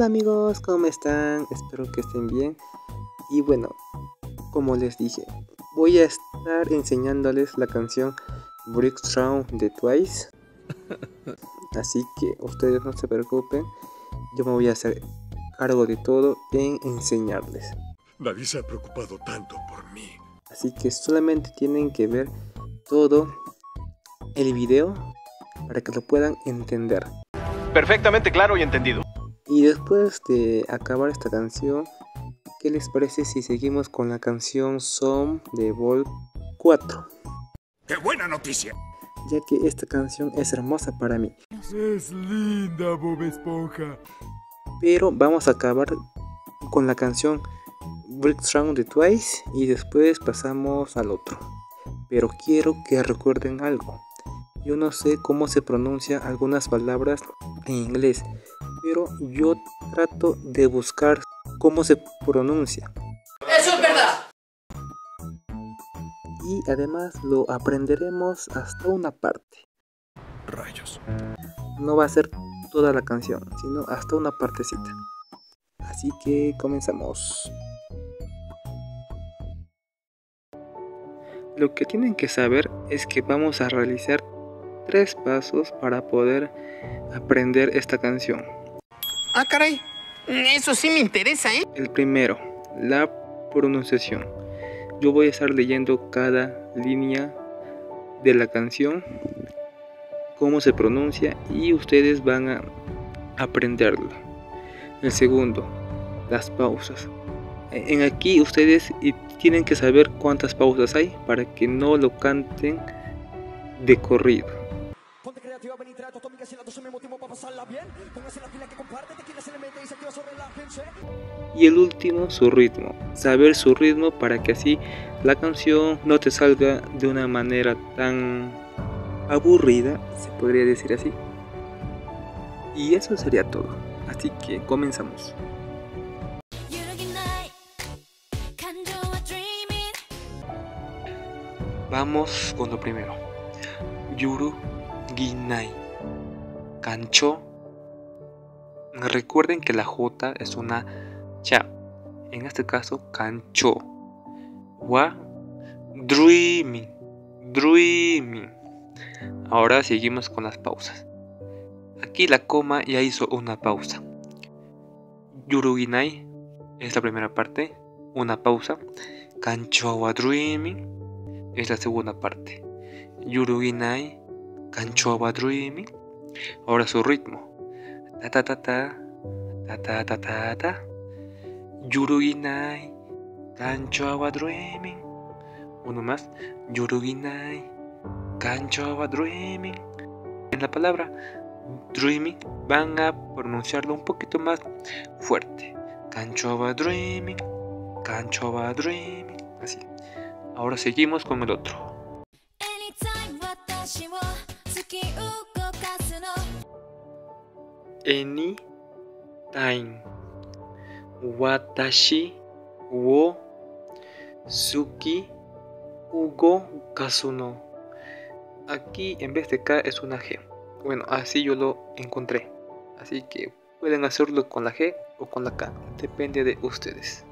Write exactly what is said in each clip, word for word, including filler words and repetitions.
Hola amigos, ¿cómo están? Espero que estén bien. Y bueno, como les dije, voy a estar enseñándoles la canción Breakdown de Twice. Así que ustedes no se preocupen, yo me voy a hacer cargo de todo en enseñarles. Nadie se ha preocupado tanto por mí. Así que solamente tienen que ver todo el video para que lo puedan entender. Perfectamente claro y entendido. Y después de acabar esta canción, ¿qué les parece si seguimos con la canción Some de Vol cuatro? ¡Qué buena noticia! Ya que esta canción es hermosa para mí. Es linda, Bob Esponja. Pero vamos a acabar con la canción Breakdown de Twice y después pasamos al otro. Pero quiero que recuerden algo. Yo no sé cómo se pronuncia algunas palabras en inglés, pero yo trato de buscar cómo se pronuncia. ¡Eso es verdad! Y además lo aprenderemos hasta una parte. Rayos. No va a ser toda la canción, sino hasta una partecita. Así que comenzamos. Lo que tienen que saber es que vamos a realizar tres pasos para poder aprender esta canción. Ah, caray. Eso sí me interesa, ¿eh? El primero, la pronunciación. Yo voy a estar leyendo cada línea de la canción, cómo se pronuncia, y ustedes van a aprenderlo. El segundo, las pausas. En aquí ustedes tienen que saber cuántas pausas hay para que no lo canten de corrido. Y el último, su ritmo. Saber su ritmo para que así la canción no te salga de una manera tan aburrida, se podría decir así. Y eso sería todo. Así que comenzamos. Vamos con lo primero. Yuru Ginai. Kancho. Recuerden que la J es una cha. En este caso, Kancho. Wa Dreaming. Dreaming. Ahora seguimos con las pausas. Aquí la coma ya hizo una pausa. Yuru Ginai es la primera parte. Una pausa. Kancho wa Dreaming es la segunda parte. Yuru Ginai, Kancho wa Dreaming. Ahora su ritmo. Ta ta ta ta ta ta ta ta ta. Yuru Ginai, Kancho wa Dreaming. Uno más. Yuru Ginai, Kancho wa Dreaming. En la palabra dreaming van a pronunciarlo un poquito más fuerte. Kancho wa Dreaming, Kancho wa Dreaming. Así. Ahora seguimos con el otro. Anytime watashi wo suki ugo kasu no. Aquí en vez de K es una G. Bueno, así yo lo encontré. Así que pueden hacerlo con la G o con la K. Depende de ustedes.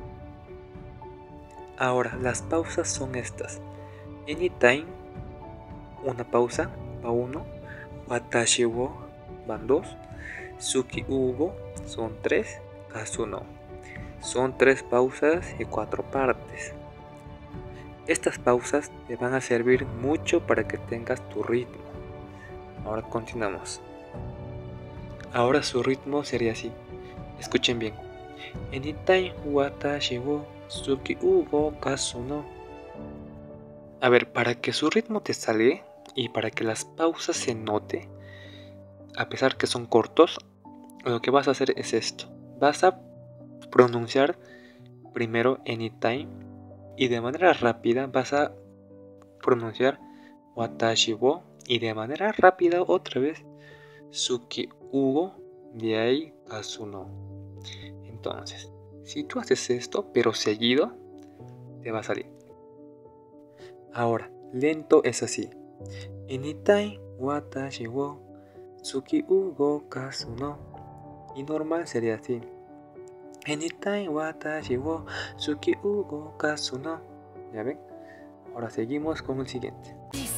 Ahora, las pausas son estas. Anytime, una pausa, va uno. Watashi wo, van dos. Suki ugo, son tres. Kasu no, son tres pausas y cuatro partes. Estas pausas te van a servir mucho para que tengas tu ritmo. Ahora continuamos. Ahora su ritmo sería así. Escuchen bien. Anytime watashi wo suki ugo kasu no. A ver, para que su ritmo te salga y para que las pausas se note, a pesar que son cortos, lo que vas a hacer es esto. Vas a pronunciar primero anytime y de manera rápida vas a pronunciar watashi wo y de manera rápida otra vez suki ugo, de ahí kasu no. Entonces, si tú haces esto pero seguido, te va a salir. Ahora, lento es así. Anytime watashi wo suki ugo kasu no. Y normal sería así. Anytime watashi wo suki ugo kasu no. ¿Ya ven? Ahora seguimos con el siguiente.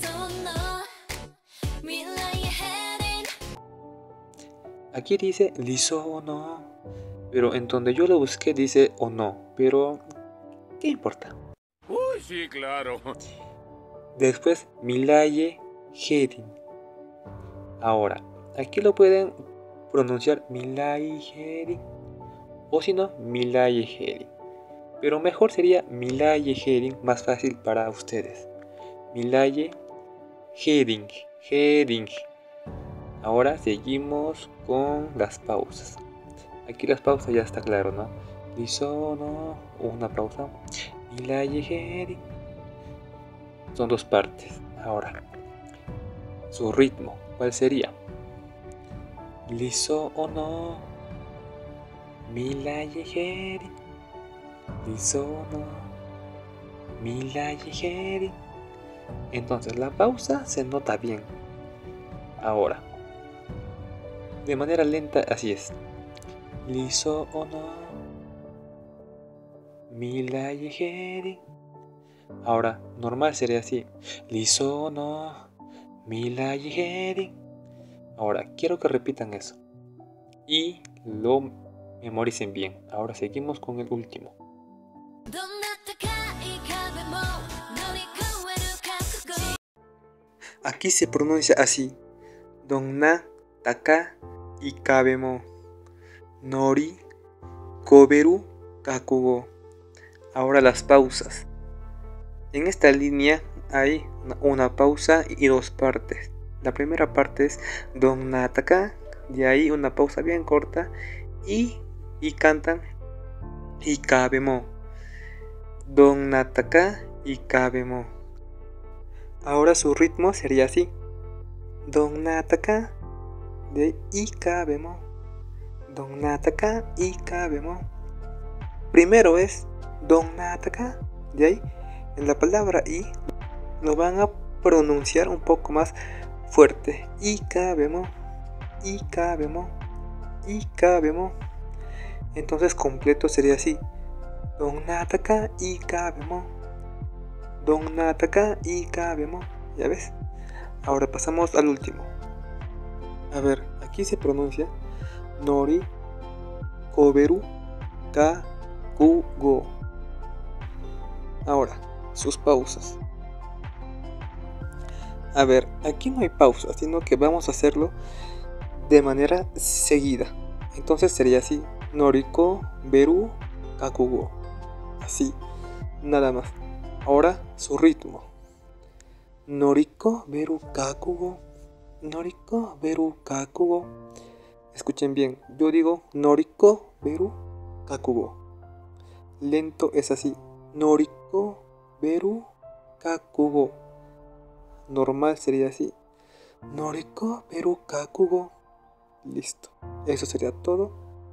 Aquí dice liso no, pero en donde yo lo busqué dice o no, pero ¿qué importa? Uy, sí, claro. Después milaye herin. Ahora, aquí lo pueden pronunciar milaye herin o si no milaye herin, pero mejor sería milaye herin, más fácil para ustedes. Milaye herin, herin. Ahora seguimos con las pausas. Aquí las pausas ya está claro, ¿no? Liso no, una pausa. Milaye herin. Son dos partes. Ahora, su ritmo, ¿cuál sería? Liso o no, milaye herin. Liso no, milaye herin. Entonces la pausa se nota bien. Ahora, de manera lenta, así es. Liso o no, milaye herin. Ahora, normal sería así. Liso o no, milaye herin. Ahora, quiero que repitan eso y lo memoricen bien. Ahora seguimos con el último. Aquí se pronuncia así. Donna taka ikabemo nori koberu kakugo. Ahora las pausas. En esta línea hay una pausa y dos partes. La primera parte es Donna taka, de ahí una pausa bien corta y, y cantan ikabemo. Donna taka ikabemo. Ahora su ritmo sería así. Donna taka de ikabemo. Donna taka ikabemo. Primero es Donna taka, de ahí en la palabra i lo van a pronunciar un poco más fuerte. Ikabemo, ikabemo, ikabemo. Entonces completo sería así. Donna taka ikabemo. Donna taka ikabemo. ¿Ya ves? Ahora pasamos al último. A ver, aquí se pronuncia nori koberu kakugo. Ahora, sus pausas. A ver, aquí no hay pausa, sino que vamos a hacerlo de manera seguida. Entonces sería así. Noriko beru kakugo. Así, nada más. Ahora su ritmo. Noriko beru kakugo. Noriko beru kakugo. Escuchen bien. Yo digo Noriko beru kakugo. Lento es así. Noriko beru kakugo. Normal sería así. Noriko beru kakugo. Listo. Eso sería todo.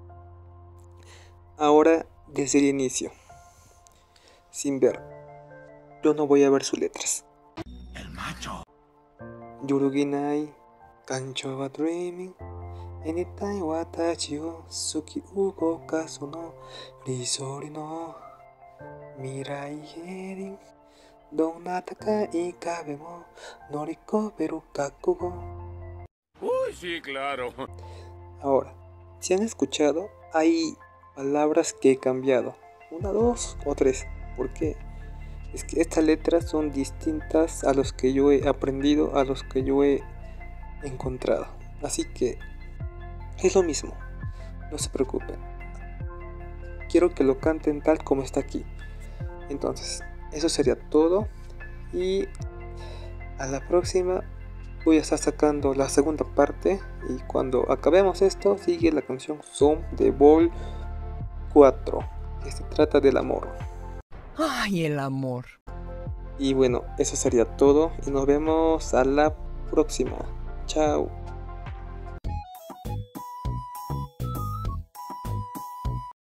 Ahora desde el inicio. Sin ver. Yo no voy a ver sus letras. El macho. Yuruginai kancho wa dreaming. Anytime watashi wo suki ugo kasu no risori no mirai herin. Donna taka ikabemo noriko beru kakugo. Uy, sí, claro. Ahora, si han escuchado, hay palabras que he cambiado. Una, dos o tres. ¿Por qué? Es que estas letras son distintas a los que yo he aprendido, a los que yo he encontrado. Así que es lo mismo. No se preocupen. Quiero que lo canten tal como está aquí. Entonces, eso sería todo. Y a la próxima voy a estar sacando la segunda parte. Y cuando acabemos esto, sigue la canción Som de Vol cuatro, que se trata del amor. Ay, el amor. Y bueno, eso sería todo. Y nos vemos a la próxima. Chao.